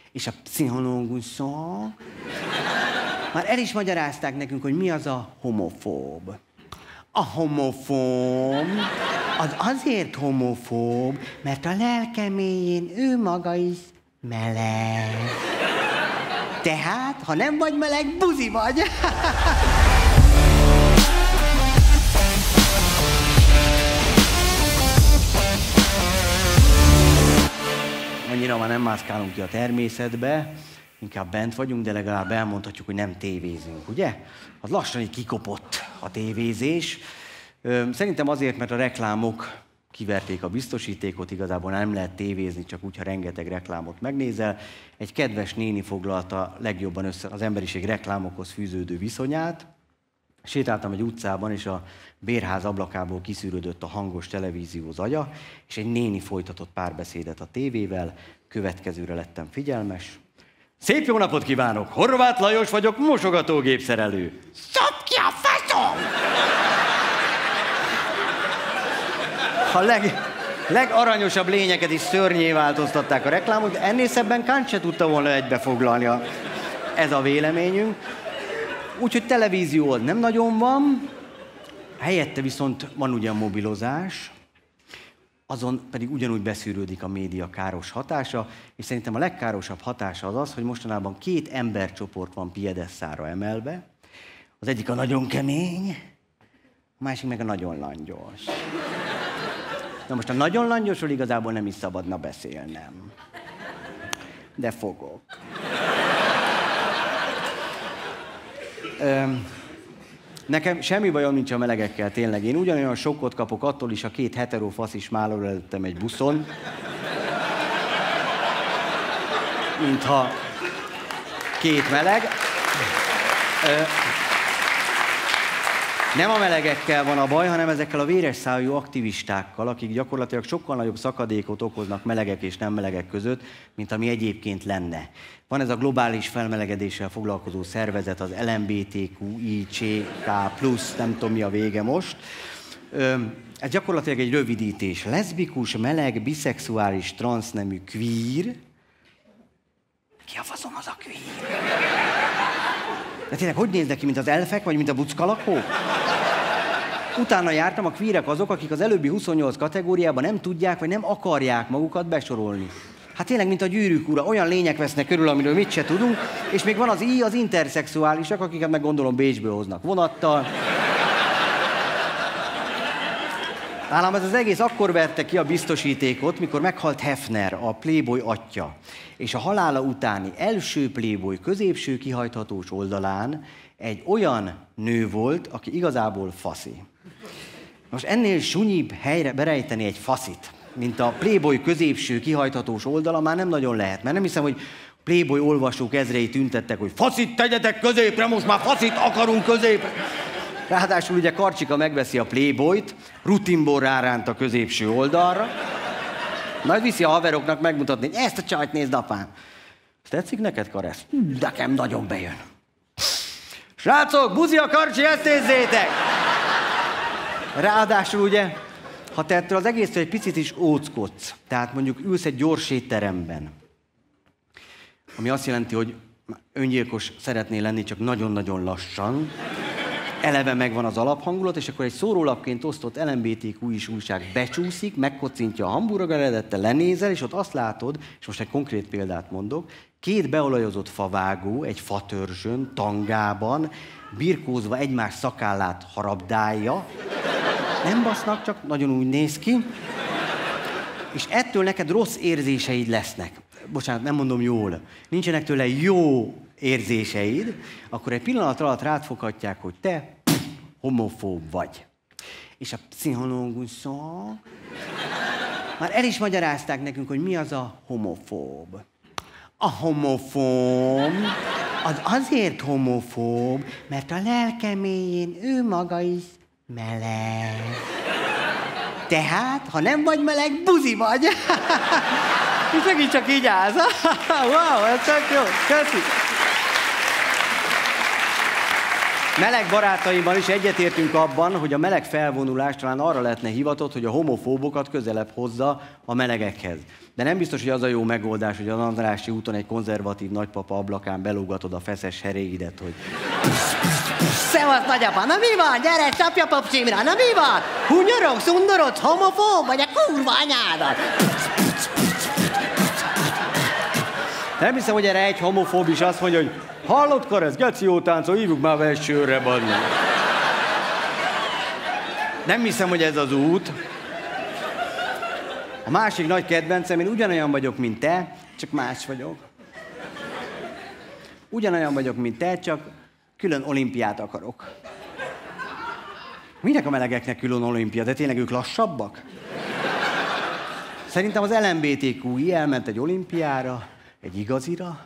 És a pszichológusok már el is magyarázták nekünk, hogy mi az a homofób. A homofób az azért homofób, mert a lelke mélyén ő maga is meleg. Tehát, ha nem vagy meleg, buzi vagy. Annyira már nem mászkálunk ki a természetbe, inkább bent vagyunk, de legalább elmondhatjuk, hogy nem tévézünk, ugye? Az lassan így kikopott a tévézés. Szerintem azért, mert a reklámok kiverték a biztosítékot, igazából nem lehet tévézni, csak úgy, ha rengeteg reklámot megnézel. Egy kedves néni foglalta legjobban össze az emberiség reklámokhoz fűződő viszonyát. Sétáltam egy utcában, és a bérház ablakából kiszűrődött a hangos televízió zaja, és egy néni folytatott párbeszédet a tévével, következőre lettem figyelmes. Szép jó napot kívánok! Horváth Lajos vagyok, mosogatógépszerelő. Szopd ki a faszom! A legaranyosabb lényeket is szörnyé változtatták a reklámot, de ennél szebben Kant se tudta volna egybefoglalni ez a véleményünk. Úgyhogy televízió nem nagyon van, helyette viszont van ugyan mobilozás, azon pedig ugyanúgy beszűrődik a média káros hatása, és szerintem a legkárosabb hatása az az, hogy mostanában 2 embercsoport van piedesszára emelve. Az egyik a nagyon kemény, a másik meg a nagyon langyos. Na most a nagyon langyosról igazából nem is szabadna beszélnem. De fogok. Nekem semmi bajom nincs a melegekkel, tényleg. Én ugyanolyan sokkot kapok attól is, a 2 heterofaszis málor előttem egy buszon, mintha 2 meleg. Nem a melegekkel van a baj, hanem ezekkel a véres szájú aktivistákkal, akik gyakorlatilag sokkal nagyobb szakadékot okoznak melegek és nem melegek között, mint ami egyébként lenne. Van ez a globális felmelegedéssel foglalkozó szervezet, az LMBTQICK+, nem tudom mi a vége most. Ez gyakorlatilag egy rövidítés. Leszbikus, meleg, biszexuális, transznemű, queer. Ki a faszom az a queer? De tényleg, hogy néznek ki, mint az elfek, vagy mint a buckalakók? Utána jártam, a queerek azok, akik az előbbi 28 kategóriában nem tudják, vagy nem akarják magukat besorolni. Hát tényleg, mint a Gyűrűk ura, olyan lények vesznek körül, amiről mit se tudunk, és még van az interszexuálisak, akiket meg gondolom Bécsből hoznak vonattal. Nálam ez az egész akkor verte ki a biztosítékot, mikor meghalt Hefner, a Playboy atya. És a halála utáni első Playboy középső kihajthatós oldalán egy olyan nő volt, aki igazából faszi. Most ennél sunyibb helyre berejteni egy faszit, mint a Playboy középső kihajthatós oldala, már nem nagyon lehet. Mert nem hiszem, hogy Playboy olvasók ezrei tüntettek, hogy faszit tegyetek középre, most már faszit akarunk középre. Ráadásul ugye Karcsika megveszi a Playboyt, rutinból ráránt a középső oldalra, majd viszi a haveroknak megmutatni, hogy ezt a csajt nézd, apám. Tetszik neked, Karesz? Nekem nagyon bejön. Srácok, buzi a Karcsi, ezt nézzétek! Ráadásul ugye, ha te ettől az egésztől egy picit is óckodsz, tehát mondjuk ülsz egy gyors étteremben, ami azt jelenti, hogy öngyilkos szeretnél lenni, csak nagyon-nagyon lassan, eleve megvan az alaphangulat, és akkor egy szórólapként osztott LMBTQ-is újság becsúszik, megkocintja a hamburger eredettel, lenézel, és ott azt látod, és most egy konkrét példát mondok, 2 beolajozott favágó egy fatörzsön, tangában, birkózva egymás szakállát harabdálja, nem basznak, csak nagyon úgy néz ki, és ettől neked rossz érzéseid lesznek. Bocsánat, nem mondom jól. Nincsenek tőle jó érzéseid, akkor egy pillanat alatt rád foghatják, hogy te homofób vagy. És a pszichológusok már el is magyarázták nekünk, hogy mi az a homofób. A homofób az azért homofób, mert a lelke mélyén ő maga is meleg. Tehát, ha nem vagy meleg, buzi vagy. És megint csak így állsz. Wow, ez csak jó. Köszi. meleg barátaimmal is egyetértünk abban, hogy a meleg felvonulás talán arra lehetne hivatott, hogy a homofóbokat közelebb hozza a melegekhez. De nem biztos, hogy az a jó megoldás, hogy az Andrássy úton egy konzervatív nagypapa ablakán belógatod a feszes heréidet, hogy... Szevasz, nagyapa! Na mi van? Gyere, csapja papcsimra! Na mi van? Hunyorogsz, undorodsz, homofób vagy a kurva anyádat? Nem hiszem, hogy erre egy homofób is azt mondja, hogy hallott, Karesz, geci jó táncol, hívjuk már versőre, badni. Nem hiszem, hogy ez az út. A másik nagy kedvencem, én ugyanolyan vagyok, mint te, csak más vagyok. Ugyanolyan vagyok, mint te, csak külön olimpiát akarok. Minek a melegeknek külön olimpia? De tényleg ők lassabbak? Szerintem az LMBTQI elment egy olimpiára, egy igazira.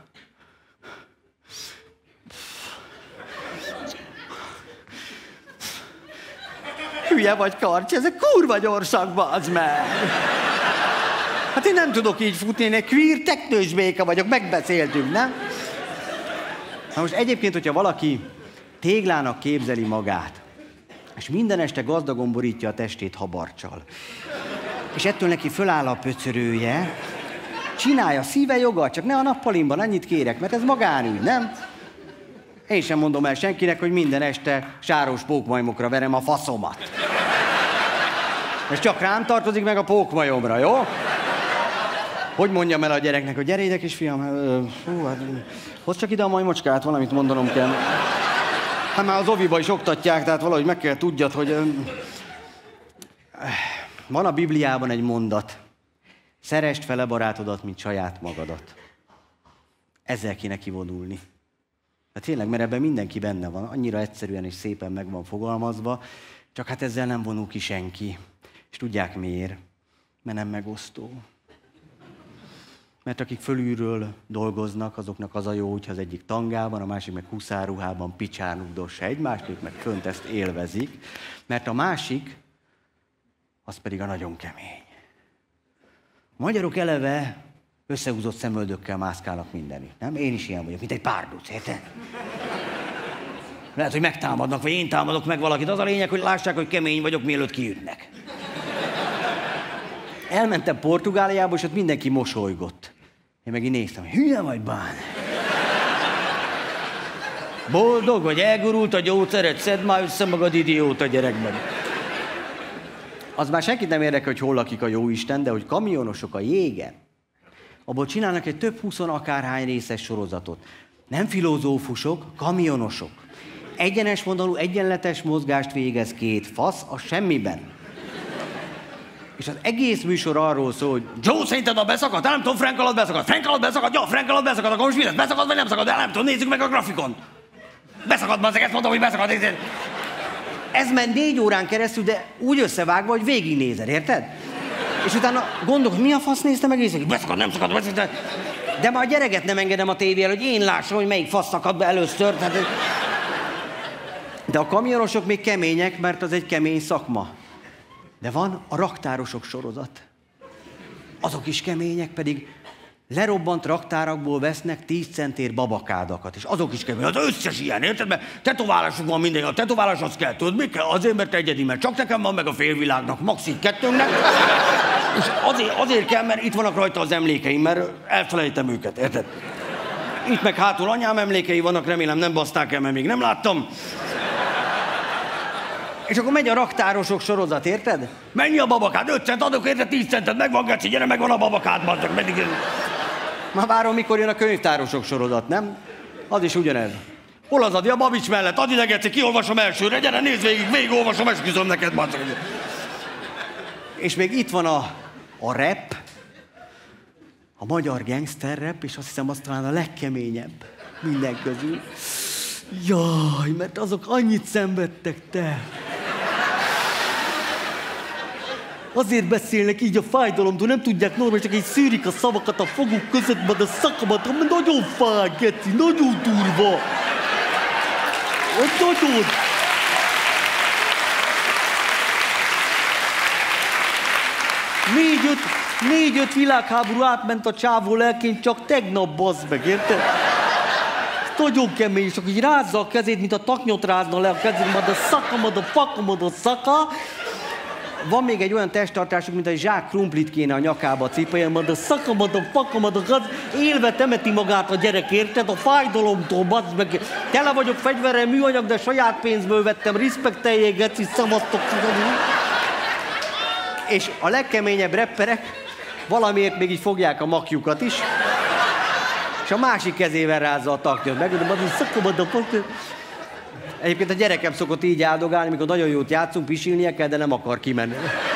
Hülye vagy, Karcsi, ezek kurva gyorsak, bazd meg! Hát én nem tudok így futni, én egy queer teknős béka vagyok, megbeszéltünk, nem? Na most egyébként, hogyha valaki téglának képzeli magát, és minden este gazdagon borítja a testét habarccsal, és ettől neki föláll a pöcörője, csinálja, szíve joga, csak ne a nappalimban, annyit kérek, mert ez magánügy, nem? Én sem mondom el senkinek, hogy minden este sáros pókmajmokra verem a faszomat. És csak rám tartozik meg a pókmajomra, jó? Hogy mondjam el a gyereknek, hogy gyere ide, kisfiam, hát, hozd csak ide a majmocskát, valamit mondanom kell. Hát már az oviba is oktatják, tehát valahogy meg kell tudjad, hogy... Van a Bibliában egy mondat. Szeresd fele barátodat, mint saját magadat. Ezzel kéne kivonulni. Hát tényleg, mert ebben mindenki benne van. Annyira egyszerűen és szépen meg van fogalmazva, csak hát ezzel nem vonul ki senki. És tudják miért? Mert nem megosztó. Mert akik fölülről dolgoznak, azoknak az a jó, hogyha az egyik tangában, a másik meg huszárruhában picsán ugdossa egymást, ők meg fönt ezt élvezik. Mert a másik, az pedig a nagyon kemény. A magyarok eleve összehúzott szemöldökkel mászkálnak mindenütt, nem? Én is ilyen vagyok, mint egy párduc, érted? Lehet, hogy megtámadnak, vagy én támadok meg valakit. Az a lényeg, hogy lássák, hogy kemény vagyok, mielőtt kiütnek. Elmentem Portugáliába, és ott mindenki mosolygott. Én meg így néztem, hogy hülye vagy, bán? Boldog vagy, elgurult a gyógyszeret, szedd már össze magad, idióta gyerekben. Az már senkit nem érdekel, hogy hol lakik a jóisten, de hogy kamionosok a jégen, abból csinálnak egy több 20 akárhány részes sorozatot. Nem filozófusok, kamionosok. Egyenes vonalú, egyenletes mozgást végez két fasz a semmiben. És az egész műsor arról szól, hogy Joe, szerinted a beszakadt? Nem tudom, Frank alatt beszakadt. Frank alatt beszakadt? Ja, Frank alatt beszakadt. Akkor most mi lesz? Beszakadt vagy nem szakadt? De nem tudom, nézzük meg a grafikon. Beszakadt, mazzeg, ezt mondom, hogy beszakadt. Ez ment 4 órán keresztül, de úgy összevágva, hogy végignézed, érted? És utána gondolok, mi a fasz néztem egész, hogy beszakadt, nem szakadt, beszakadt. De már a gyereket nem engedem a tévével, hogy én lássam, hogy melyik fasz szakadt be először. Tehát... De a kamionosok még kemények, mert az egy kemény szakma. De van a raktárosok sorozat. Azok is kemények, pedig lerobbant raktárakból vesznek 10 centért babakádakat, és azok is kemények. Az összes ilyen, érted? Mert tetoválásuk van minden, a tetoválás azt kell, tudod, mi kell? Azért, mert egyedi, mert csak nekem van meg a félvilágnak, maxi kettőnknek. És azért kell, mert itt vannak rajta az emlékeim, mert elfelejtem őket, érted? Itt meg hátul anyám emlékei vannak, remélem nem baszták el, mert még nem láttam. És akkor megy a raktárosok sorozat, érted? Mennyi a babakád? 5 cent adok érte, 10 centet, megvan, geci, gyere, megvan a babakád, bazdok, meddig... Már várom, mikor jön a könyvtárosok sorozat, nem? Az is ugyanez. Hol az Adi? A Babics mellett. Adi ide, geci, kiolvasom elsőre, gyere, nézd végig olvasom, esküszöm neked, bazdok. És még itt van a rap, a magyar gangster rap, és azt hiszem, az talán a legkeményebb minden közül. Jaj, mert azok annyit szenvedtek, te. Azért beszélnek így a fájdalomtól, nem tudják normális, csak így szűrik a szavakat a foguk között, meg a szakamat, mert nagyon fáj, geci, nagyon durva. Nagyon. Négy-öt világháború átment a csávó lelkén, csak tegnap, bazd meg, érted? Nagyon kemény, és akkor így rázza a kezét, mint a taknyot rázna le a kezét, majd a szakamad, a pakamad, a szaka. Van még egy olyan testtartásuk, mint egy zsák krumplit kéne a nyakába cipeljen, Majd a szakamad, a pakamad, a gaz, élve temeti magát a gyerek, érted? A fájdalomtól, bazd meg. Tele vagyok fegyverrel, műanyag, de saját pénzből vettem, respekteljék, geci, szavaztok. És a legkeményebb rapperek valamiért még így fogják a makjukat is, és a másik kezével rázza a taknyot. Megmondom, az szakamad, a pakamad. Egyébként a gyerekem szokott így áldogálni, mikor nagyon jót játszunk, pisilnie kell, de nem akar kimenni.